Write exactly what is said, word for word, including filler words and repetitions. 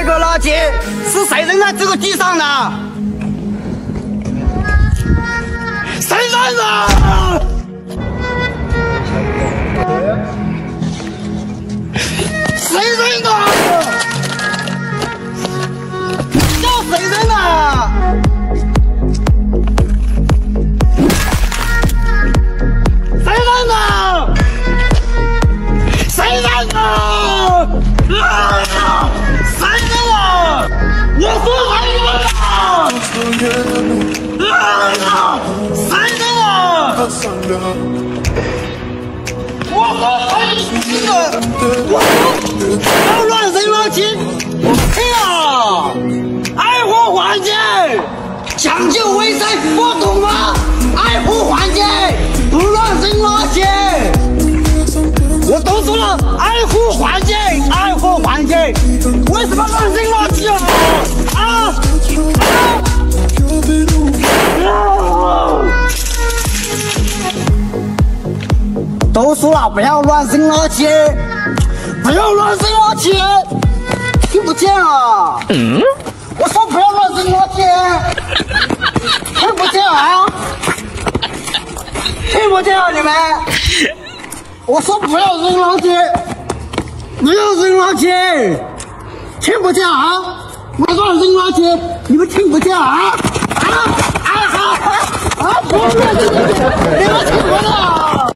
那个垃圾是谁扔在这个地上的？谁扔的？谁扔的？叫谁扔的？谁扔的？谁扔的？啊！谁扔的？我说谁扔的？啊！谁扔的？我说谁扔的？我说不要乱扔垃圾！哎呀，爱护环境，讲究卫生，不懂吗？爱护环境，不乱扔垃圾。我都说了，爱护环境，爱护环境，为什么乱扔垃圾啊？啊啊！都说了，不要乱扔垃圾，不要乱扔垃圾，听不见啊？嗯，我说不要乱扔垃圾，听不见啊？听不见啊你们？我说不要扔垃圾，不要扔垃圾，听不见啊？我乱扔垃圾，你们听不见啊？啊啊啊啊！不要乱扔垃圾，你们听不见啊？